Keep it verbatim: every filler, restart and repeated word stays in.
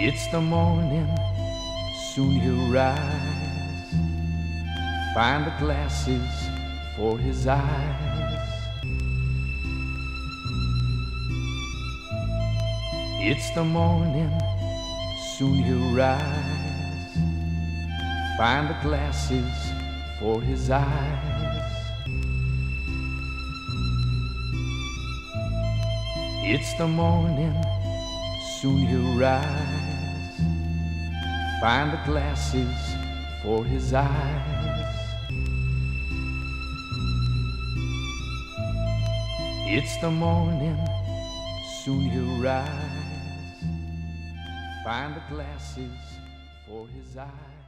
It's the morning, soon he'll rise, find the glasses for his eyes. It's the morning, soon he'll rise, find the glasses for his eyes. It's the morning, soon he'll rise, find the glasses for his eyes. It's the morning, soon he'll rise, find the glasses for his eyes.